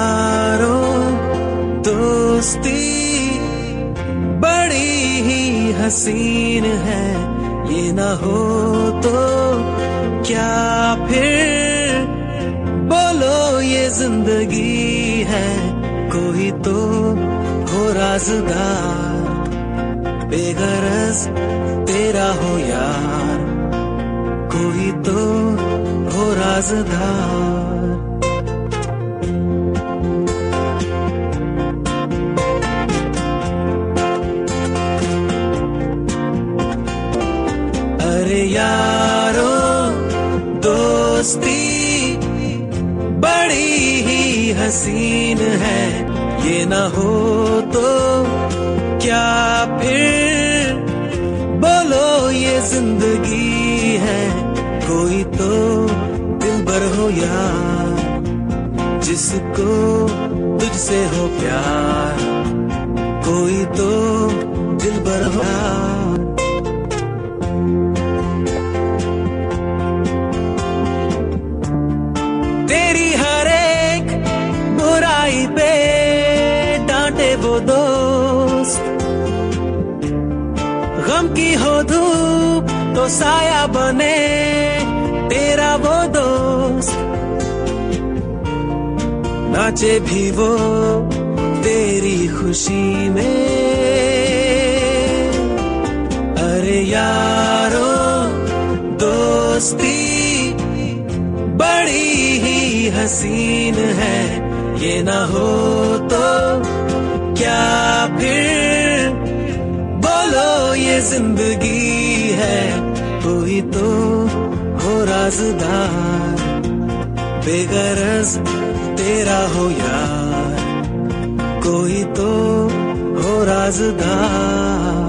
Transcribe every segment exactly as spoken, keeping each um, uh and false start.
यारों दोस्ती बड़ी ही हसीन है, ये ना हो तो क्या फिर बोलो ये जिंदगी है। कोई तो हो राज़दार, बेगरज तेरा हो यार, कोई तो हो राज़दार। अरे यारों दोस्ती बड़ी ही हसीन है, ये ना हो तो क्या फिर बोलो ये जिंदगी है। कोई तो दिलबर हो यार, जिसको तुझसे हो प्यार, कोई तो दिलबर हो यार। तेरी हर एक बुराई पे डांटे वो दोस्त, गम की हो धूप तो साया बने तेरा वो दोस्त, नाचे भी वो तेरी खुशी में। अरे यारों दोस्ती बड़ी ही हसीन है, ये ना हो तो क्या फिर बोलो ये जिंदगी है। कोई तो हो राज़दार, बेगरज तेरा हो यार, कोई तो हो राज़दार।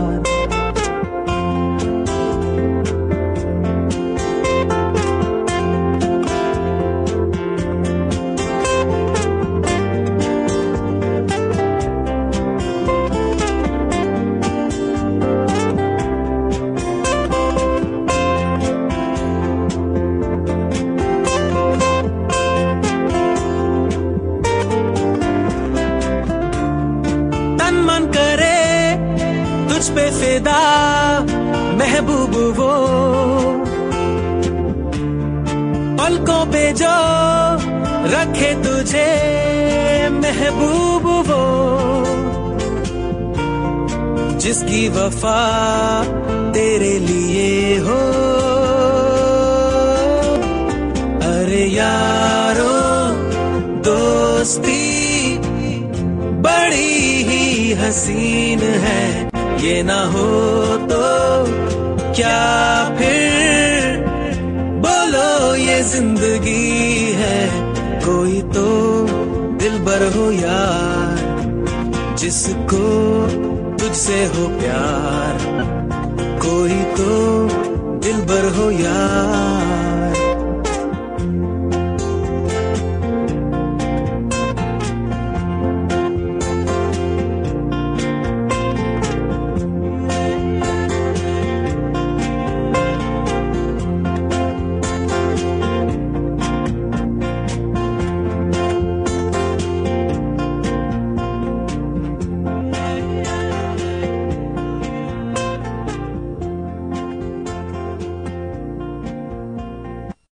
मन करे तुझ पे फिदा महबूब वो, पलकों पे जो रखे तुझे महबूब वो, जिसकी वफा तेरे लिए हो। अरे यारों दोस्ती बड़ी ही हसीन है, ये ना हो तो क्या फिर बोलो ये जिंदगी है। कोई तो दिलबर हो यार, जिसको तुझसे हो प्यार, कोई तो दिलबर हो यार।